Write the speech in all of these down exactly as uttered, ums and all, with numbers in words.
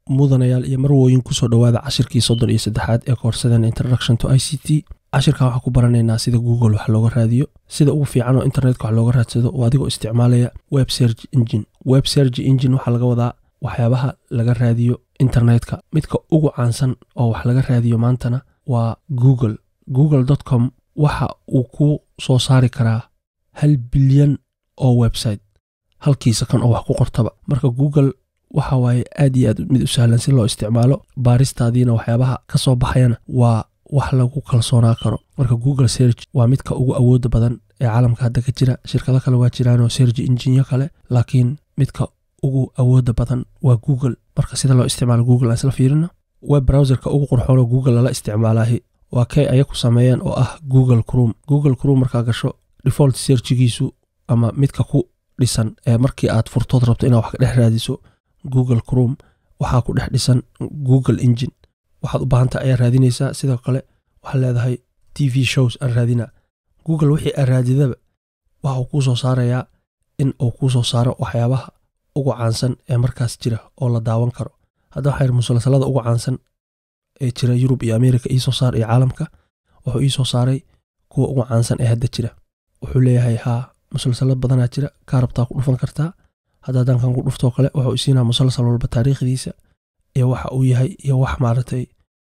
mudanayaal iyo marwooyin ku soo dhawaada cashirkii soddon iyo saddexaad ee koorsadeen Introduction to I C T. cashirkan waxaan ku baranaynaa sida Google wax looga raadiyo, sida ugu fiican oo internetka wax looga raadsado oo adigoo isticmaalaya web search engine. Web search engine waxa laga wadaa waxyaabaha laga raadiyo internetka. Midka ugu caansan oo wax laga raadiyo maantana waa Google. google dot com waxa uu ku soo saari karaa hal bilyan oo website halkiisa kan oo wax ku qortaba. Marka Google waxa waaye aad iyo aad mid u sahlan si loo isticmaalo, baaristaadiina waxyaabaha ka soo baxayana waa wax lagu kalsoonaa karo. Marka Google search waa midka ugu awood badan ee caalamka hadda ka jira. Shirkado kale waa jiraan oo search engine kale, laakiin midka ugu awood badan waa Google. Marka sida loo isticmaalo Google asla fiirina, web browserka ugu qurxoon oo Google la isticmaalaahi waa kay ay ku sameeyeen oo ah Google Chrome. Google Chrome marka gasho default searchigiisu ama midka ku dhisan ee markii aad furtood rabto inaad wax ka dhex raadiso Google Chrome waxa ku dhex dhisan Google Engine. waxaad u baahan tahay ayaa raadinaysaa. sidoo kale waxaad leedahay T V shows aan raadina. Google wixii aad raadidaba waxa uu ku soo saarayaa in uu ku soo saaro waxyaabaha ugu caansan ee markaas jira oo la daawan karo. hadda waxay musalsalada ugu caansan ee jira Yurub iyo America ii soo saar iyo caalamka wuxuu ii soo saaray kuwa ugu caansan ee hadda jira. wuxuu leeyahay ha musalsalad badan jira ka rabtaa ku dhufan kartaa. hadda dankan ku dhufto kale wuxuu siinaa musalsal walba taariikhdiisa iyo waxa uu yahay iyo wax maartay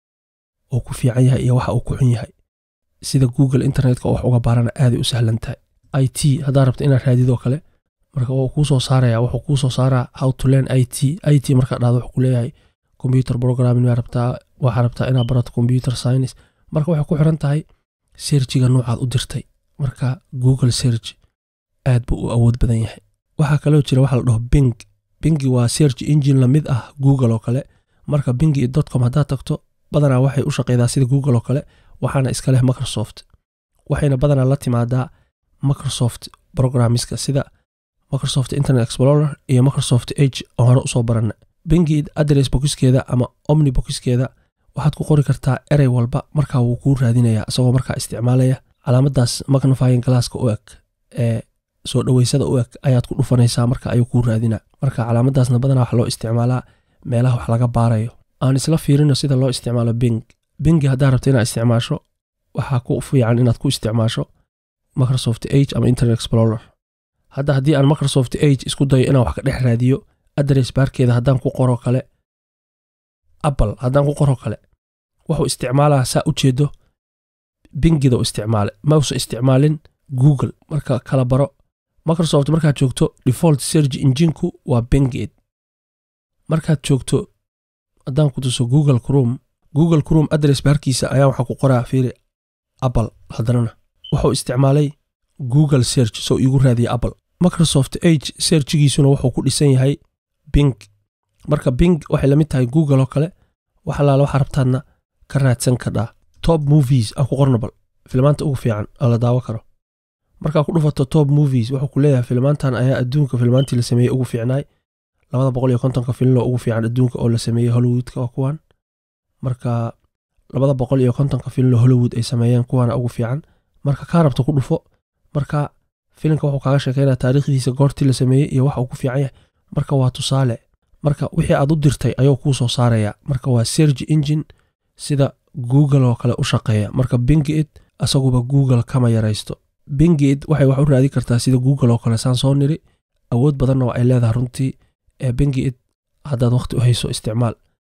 oo ku fiican yahay iyo waxa uu ku xun yahay. sida Google internetka wax uga baarana aad u sahlan tahay. I T hadda rabto inaad raadido kale marka uu ku soo saaraya wuxuu ku soo saaraa how to learn I T. I T marka dhaado wuxuu ku leeyahay computer programming ma rabtaa, waxa rabtaa inaad barato computer science. marka waxay ku xiran tahay searchiga noocaad u dirtay. marka Google search aad buu u awood badan yahay. waxa kale oo jira waxa la dhaho Bing. Bing waa search engine la mid ah Google oo kale. marka bing dot com hadda tagto badanaa waxay u shaqeeydaa sida Google oo kale, waxaana iska leh Microsoft. waxayna badanaa la timaadaa Microsoft programmiska sida Microsoft Internet Explorer iyo Microsoft Edge oo hore u soo baranay. Bing address boxkeeda ama omni boxkeeda waxaad ku qori kartaa erey walba marka uu ku raadinayaa asagoo marka isticmaalaya calaamadaas magnifying glasska u eg ee soo dhaweysada u eg ayaad ku dhufanaysaa marka ayuu ku raadinaa. marka calaamadaasna badanaa waxa loo isticmaalaa meelaha wax laga baarayo. aan isla fiirino sida loo isticmaalo Bing. Bing hadda rabto inaad isticmaasho waxa ku fiican inaad ku isticmaasho Microsoft Edge ama Internet Explorer. hadda haddii aan Microsoft Edge isku dayo inaan wax ka dhex raadiyo address barkeeda haddaan ku qoro kale Apple haddaan ku qoro kale wuxuu isticmaalaa saa u jeedo Bingida u isticmaale ma uusan isticmaalin Google. marka kala baro Microsoft markaad joogto default search engine-ku waa Bing. markaad joogto haddaan ku tuso Google Chrome, Google Chrome address barkiisa ayaa waxa ku qoraa fiiri Apple. haddana wuxuu isticmaalay Google search soo igu raadiyo Apple. Microsoft Edge searchigiisuna wuxuu ku dhisan yahay Bing. marka Bing waxay la mid tahay Google oo kale. waxa la waxa rabtaadna ka raadsan karaa top movies aan ku qorno bal filmaanta ugu fiican oo la daawo karo. marka ku dhufato top movies wuxuu ku leeyahay filmaantan ayaa adduunka filmaantii la sameeyay ugu fiicnay. laba boqol iyo konton ka film ugu fiican adduunka oo la sameeyay Hollywood-ka waa kuwan. marka laba boqol iyo konton ka film Hollywood ay sameeyeen kuwana ugu fiican. marka ka rabto ku dhufo marka filimka wuxuu kaaga sheekeynaa taariikhdiisa goortii la sameeyay iyo waxa uu ku fiican yahay. marka waa tusaale. marka wixii aad u dirtay ayuu ku soo saaraya. marka waa search engine sida Google oo kale u shaqeeya. marka Bing asaguba Google kama yaraysto. Bing waxay wax u raadi kartaa sida Google oo kale saan soo niri awood badan oo ay leedahay runtii. ee Bing haddaad waqti u hayso isticmaal.